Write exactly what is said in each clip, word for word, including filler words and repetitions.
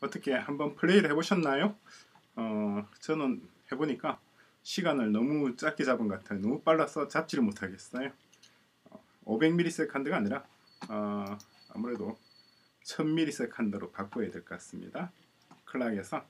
어떻게 한번 플레이를 해보셨나요? 어, 저는 해보니까 시간을 너무 짧게 잡은 것 같아요. 너무 빨라서 잡지를 못하겠어요. 오백 밀리세컨드가 아니라 어, 아무래도 천 밀리세컨드로 바꿔야 될 것 같습니다. 클락에서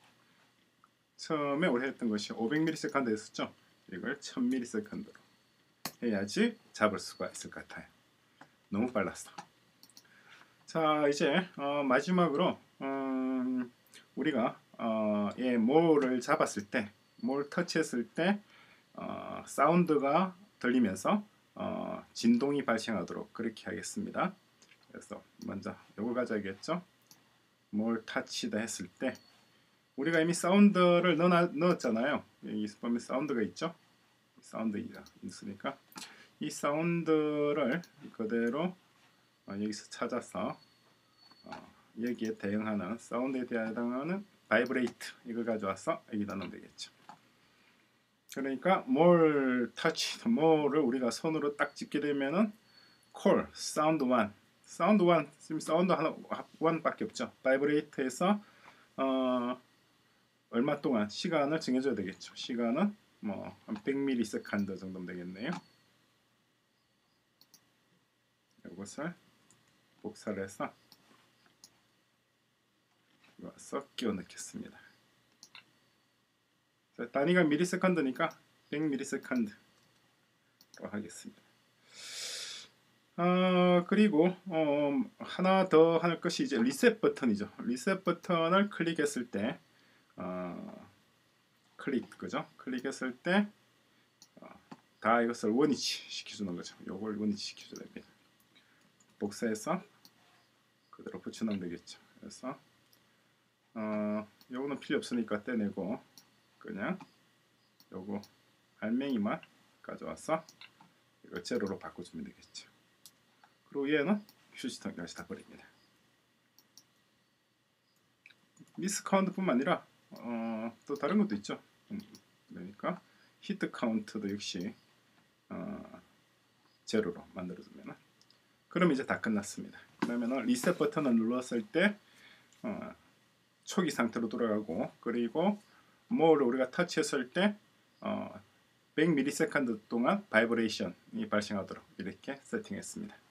처음에 우리 했던 것이 오백 밀리세컨드 했었죠. 이걸 천 밀리세컨드로 해야지 잡을 수가 있을 것 같아요. 너무 빨랐어. 자, 이제 어, 마지막으로 음, 우리가 어, 예, 몰을 잡았을 때, 몰 터치했을 때 어, 사운드가 들리면서 어, 진동이 발생하도록 그렇게 하겠습니다. 그래서 먼저 요걸 가져야겠죠. 몰 터치다 했을 때 우리가 이미 사운드를 넣어, 넣었잖아요. 여기 보면 사운드가 있죠. 사운드가 있으니까 이 사운드를 그대로 어, 여기서 찾아서 어, 여기에 대응하는 사운드에 대응하는 바이브레이트 이걸 가져와서 여기다 넣으면 되겠죠. 그러니까 more touch, more를 우리가 손으로 딱 찍게 되면은 콜, 사운드 일, 사운드 일, 지금 사운드 하나 일밖에 없죠. 바이브레이트에서 어, 얼마 동안 시간을 정해줘야 되겠죠. 시간은 뭐 한 백 밀리세컨드 정도면 되겠네요. 이것을 복사를 해서 와서 끼워 넣겠습니다. 자, 단위가 밀리세컨드니까 백 밀리세컨드로 하겠습니다. 어, 그리고 어, 하나 더 할 것이 이제 리셋 버튼이죠. 리셋 버튼을 클릭했을 때 어, 클릭 그죠? 클릭했을 때 다 어, 이것을 원위치 시켜주는 거죠. 요걸 원위치 시켜줘야 됩니다. 복사해서 그대로 붙여놓으면 되겠죠. 그래서 어, 요거는 필요 없으니까 떼내고 그냥 요거 알맹이만 가져와서 이거 제로로 바꿔주면 되겠죠. 그리고 얘는 휴지통까지 다 버립니다. 미스 카운트뿐만 아니라 어, 또 다른 것도 있죠. 음, 그러니까 히트 카운트도 역시 어, 제로로 만들어주면 그럼 이제 다 끝났습니다. 그러면 리셋 버튼을 눌렀을 때 어, 초기 상태로 돌아가고 그리고 뭐를 우리가 터치했을 때 어, 백 밀리세컨드 동안 바이브레이션이 발생하도록 이렇게 세팅했습니다.